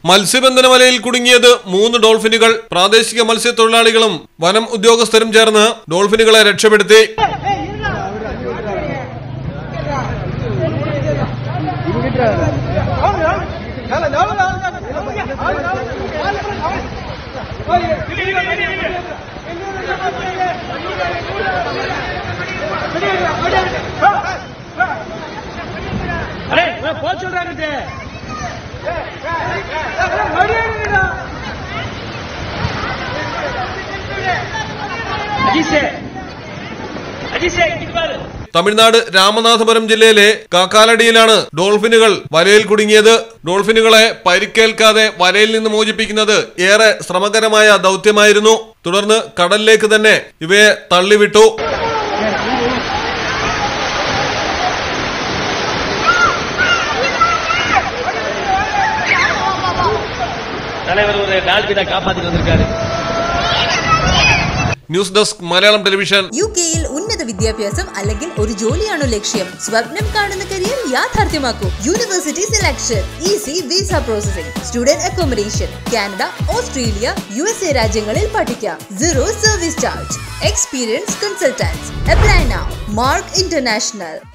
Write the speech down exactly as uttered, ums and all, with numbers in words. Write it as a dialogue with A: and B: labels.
A: മത്സ്യബന്ധന വലയിൽ കുടുങ്ങിയത് മൂന്ന് ഡോൾഫിനുകൾ. പ്രാദേശിക മത്സ്യത്തൊഴിലാളികളും വനം ഉദ്യോഗസ്ഥരും ചേർന്ന് ഡോൾഫിനുകളെ രക്ഷപ്പെടുത്തി. തമിഴ്നാട് രാമനാഥപുരം ജില്ലയിലെ കാക്കാലടിയിലാണ് ഡോൾഫിനുകൾ വലയിൽ കുടുങ്ങിയത്. ഡോൾഫിനുകളെ പരിക്കേൽക്കാതെ വലയിൽ നിന്ന് മോചിപ്പിക്കുന്നത് ഏറെ ശ്രമകരമായ ദൗത്യമായിരുന്നു. തുടർന്ന് കടലിലേക്ക് തന്നെ ഇവയെ തള്ളിവിട്ടു. News desk Malayalam television.
B: യുകെയിൽ ഉന്നത വിദ്യാഭ്യാസം അല്ലെങ്കിൽ ഒരു ജോലിയാണോ ലക്ഷ്യം? സ്വപ്നം കാണുന്ന കരിയർ യാഥാർത്ഥ്യമാക്കൂ. University selection, easy visa processing, student accommodation, Canada, Australia, U S A രാജ്യങ്ങളിൽ പഠിക്കാം. Zero service charge. Experience consultants. Apply now. Mark international.